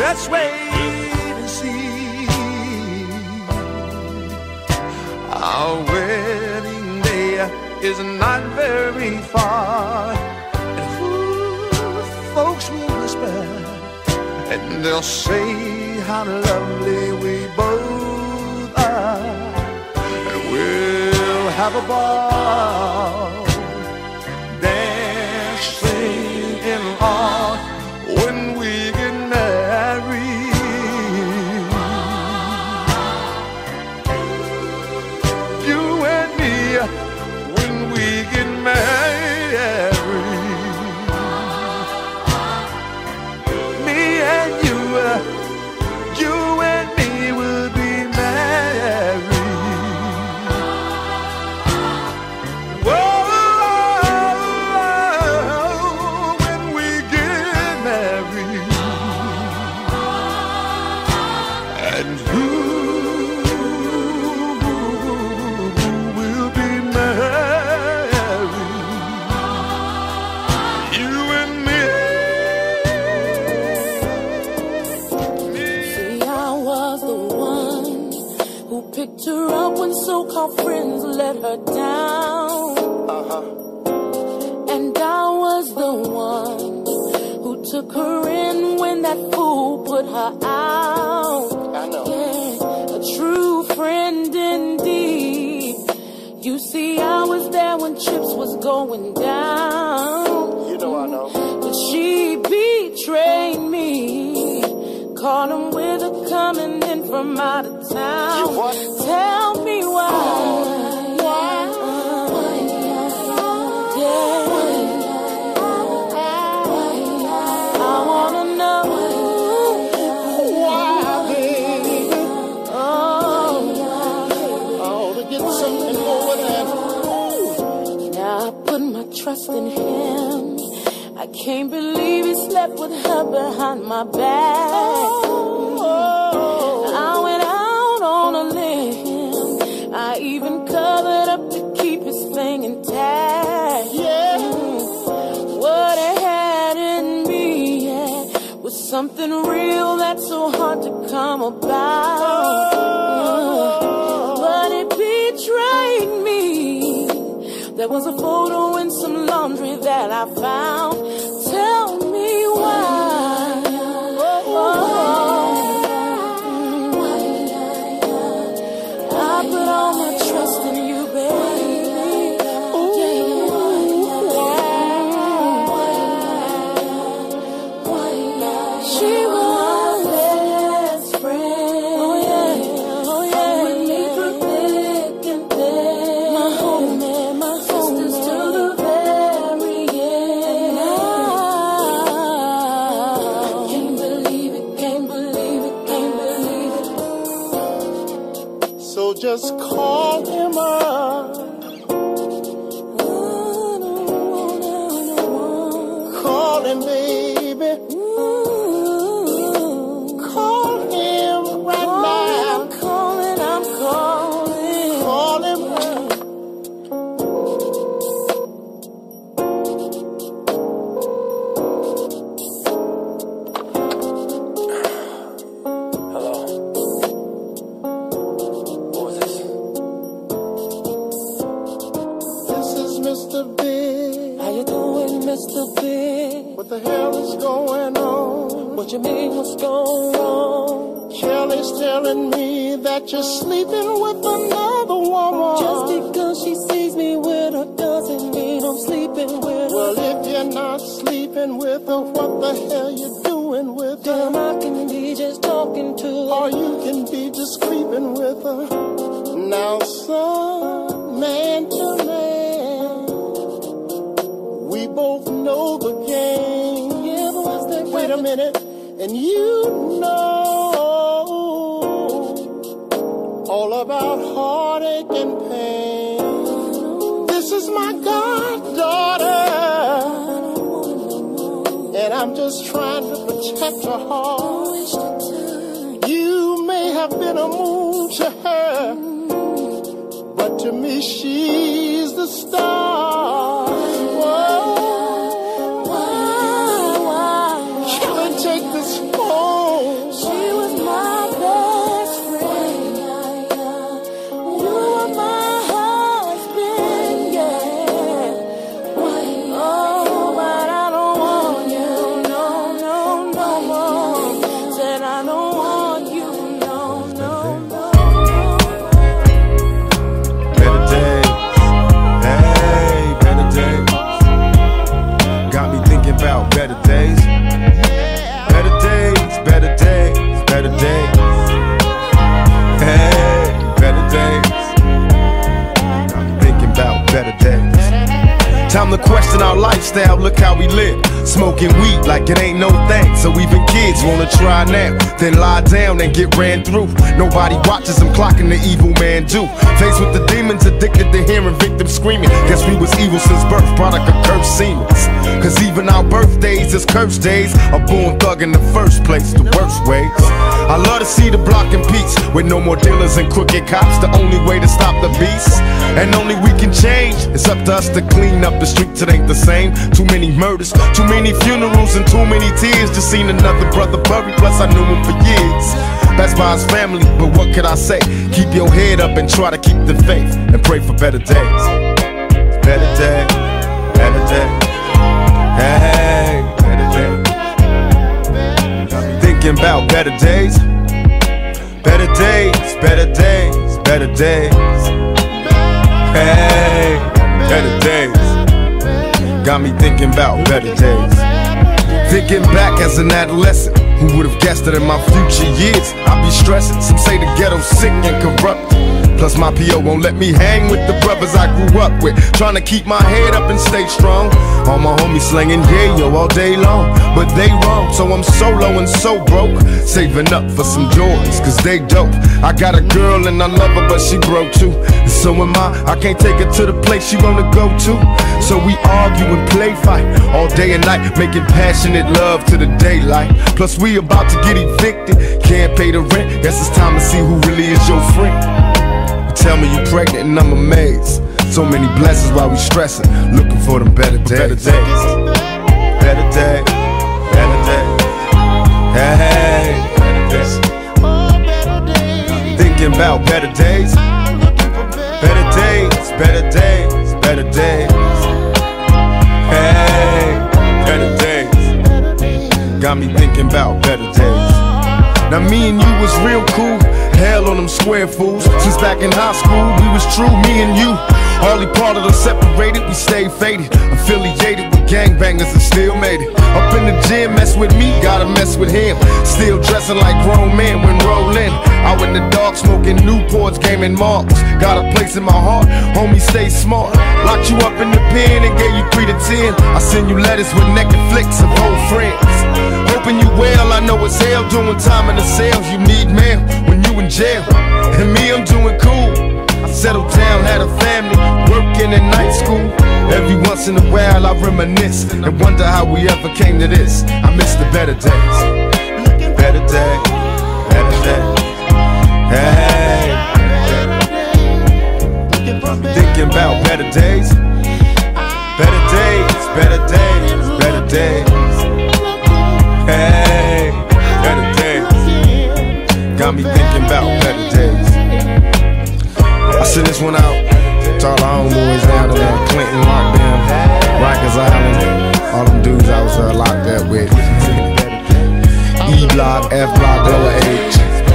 let's wait and see. Our wedding day is not very far, and folks will whisper, and they'll say how lovely we both are, and we'll have a ball, dancing in all when we get married. You and me, when we get married. Me and you and me will be married. Picked her up when so-called friends let her down. And I was the one who took her in when that fool put her out. I know. Yeah, a true friend indeed. You see, I was there when chips was going down. You know I know. But she betrayed me. Caught him with her coming in from out of town. You what? Tell me why. Why? Yeah. I wanna know Why, baby? Oh, To get something over there. now I put my trust in him. I can't believe he slept with her behind my back. I went out on a limb. I even covered up to keep his thing intact. Yeah. What it had in me, yeah, was something real that's so hard to come about. But it betrayed me. There was a photo in some laundry that I found. Tell me why. I put all my trust in you, baby. She was best friend. Oh yeah. With me through thick and thin. My home and my sisters to the very end. Can't believe it, can't believe it, can't believe it. So just call him up. Call him, baby. Call him right now. I'm calling. Call him. Hello? What was this? This is Mr. Big. How you doing, Mr. Big? What the hell is going on? What you mean, what's going wrong? Kelly's telling me that you're sleeping with another woman. Just because she sees me with her doesn't mean I'm sleeping with her. Well, if you're not sleeping with her, what the hell you doing with her? Damn, I can be just talking to her. Or you can be just creeping with her. Now, son, man to man, we both know the game. Yeah, but what's that? Wait a minute, and you know all about heartache and pain. This is my goddaughter, and I'm just trying to protect her heart. You may have been a moon to her, but to me she's the star. Whoa. Can I take this phone? boasting our lifestyle, look how we live. Smoking weed like it ain't no thing. So even kids wanna try now, then lie down and get ran through. Nobody watches them clocking the evil man do. Faced with the demons, addicted to hearing victims screaming. Guess we was evil since birth, product of cursed demons. Cause even our birthdays is cursed days. A born thug in the first place, the worst ways. I love to see the block in peace, with no more dealers and crooked cops. The only way to stop the beast, and only we can change. It's up to us to clean up the streets, it ain't the same. Too many murders, too many funerals, and too many tears. Just seen another brother buried, plus I knew him for years. That's by his family, but what could I say? Keep your head up and try to keep the faith, and pray for better days. Better day, better day. Hey, better day. Thinking about better days. Better days, better days, better days. Hey, better days. Got me thinking about better days. Thinking back as an adolescent, who would've guessed that in my future years I'd be stressing? Some say the ghetto's sick and corrupt. Plus my P.O. won't let me hang with the brothers I grew up with. Trying to keep my head up and stay strong. All my homies slinging yayo all day long, but they wrong, so I'm solo and so broke. Saving up for some Jordans, cause they dope. I got a girl and I love her, but she broke too. And so am I can't take her to the place she wanna go to. So we argue and play fight all day and night, making passionate love to the daylight. Plus we about to get evicted, can't pay the rent. Guess it's time to see who really is your friend. Tell me you pregnant and I'm amazed. So many blessings while we stressing, looking for them better days. Better days, better day, better day. Hey, better days. Thinking about better days. Better days, better days, better days. Hey, better days. Got me thinking about better days. Now me and you was real cool. Hell on them square fools. Since back in high school, we was true, me and you. Hardly part of them separated, we stayed faded. Affiliated with gangbangers and still made it. Up in the gym, mess with me, gotta mess with him. Still dressing like grown men when rolling. Out in the dark, smoking Newports, gaming marks. Got a place in my heart, homie, stay smart. Locked you up in the pen and gave you 3 to 10. I send you letters with naked flicks of old friends. Hoping you well, I know it's hell doing time in the cells. You need mail when you in jail, and me, I'm doing cool. I settled down, had a family, working in night school. Every once in a while I reminisce and wonder how we ever came to this. I miss the better days. Better day, better day. Hey, thinking about better days. Better days, better days, better days. Hey, better days. Got me thinking about better days. I send this one out to all our homeboys down in Clinton, lockdown, Rikers Island, all them dudes I was locked up with. E-Block, F-Block, H,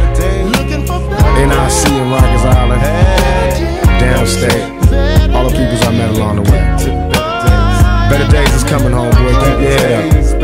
NIC in Rikers Island, downstate, all the peoples I met along the way. Better days is coming home, boy. Keep your head up.